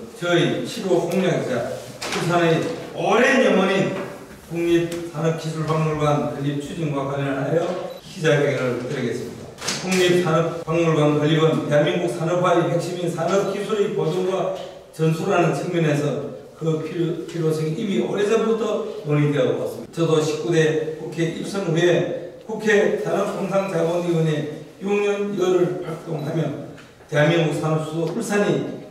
저희 7호 공약이자 울산의 오랜 염원인 국립산업기술박물관 건립 추진과 관련하여 기자회견을 드리겠습니다. 국립산업박물관 건립은 대한민국 산업화의 핵심인 산업기술의 보존과 전수라는 측면에서 그 필요성이 이미 오래전부터 논의되어 왔습니다. 저도 19대 국회 입성 후에 국회 산업통상자본위원회 6년여를 활동하며 대한민국 산업수도 울산이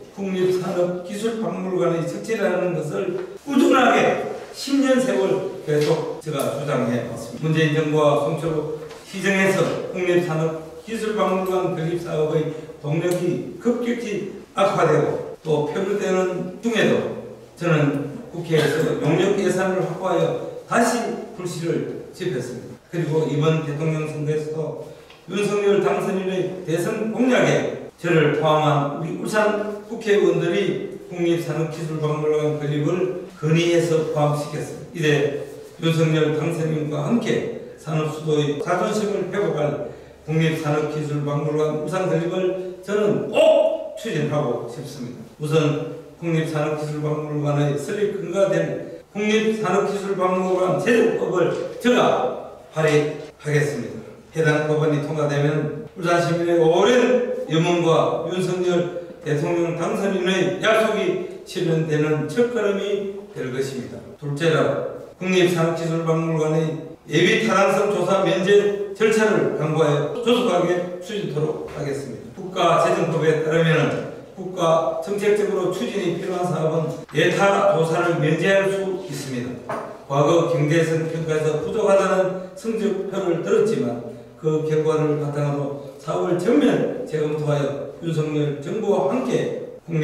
국립산업기술박물관의 적재라는 것을 꾸준하게 10년 세월 계속 제가 주장해 왔습니다. 문재인 정부와 송철호 시정에서 국립산업기술박물관 건립 사업의 동력이 급격히 악화되고 또 표류되는 중에도 저는 국회에서 용역 예산을 확보하여 다시 불씨를 지폈습니다. 그리고 이번 대통령 선거에서도 윤석열 당선인의 대선 공약에 저를 포함한 우리 울산 국회의원들이 국립산업기술박물관 건립을 건의해서 포함시켰습니다. 이제 윤석열 당선인과 함께 산업수도의 자존심을 회복할 국립산업기술박물관 울산 건립을 저는 꼭 추진하고 싶습니다. 우선 국립산업기술박물관의 설립 근거가 된 국립산업기술박물관 제정법을 제가 발의하겠습니다. 해당 법안이 통과되면 울산 시민의 오랜 염원과 윤석열 대통령 당선인의 약속이 실현되는 첫걸음이 될 것입니다. 둘째로 국립산업기술박물관의 예비 타당성 조사 면제 절차를 강구하여 조속하게 추진토록 하겠습니다. 국가재정법에 따르면 국가 정책적으로 추진이 필요한 사업은 예타 조사를 면제할 수 있습니다. 과거 경제성 평가에서 부족하다는 성적표를 들었지만 그 결과를 바탕으로 사업을 전면 재검토하여 윤석열 정부와 함께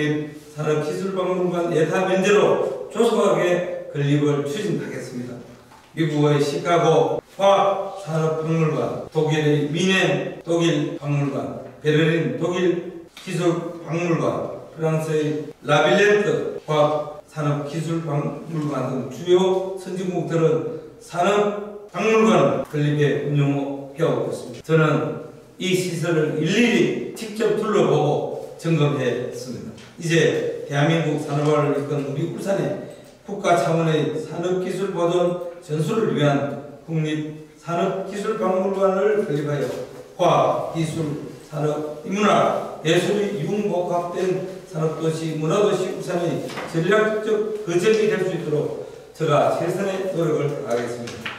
국립산업기술박물관 예타 면제로 조속하게 건립을 추진하겠습니다. 미국의 시카고 과학산업박물관, 독일의 미넨 독일 박물관, 베를린 독일 기술박물관, 프랑스의 라빌렌트 과학산업기술박물관 등 주요 선진국들은 산업박물관 건립에 운영해오고 있습니다. 저는 이 시설을 일일이 직접 둘러보고 점검했습니다. 이제 대한민국 산업화를 이끈 우리 울산에 국가 차원의 산업기술 보존 전수를 위한 국립산업기술박물관을 건립하여 과학, 기술, 산업, 인문학, 예술이 융복합된 산업도시, 문화도시 울산의 전략적 거점이 될 수 있도록 제가 최선의 노력을 다하겠습니다.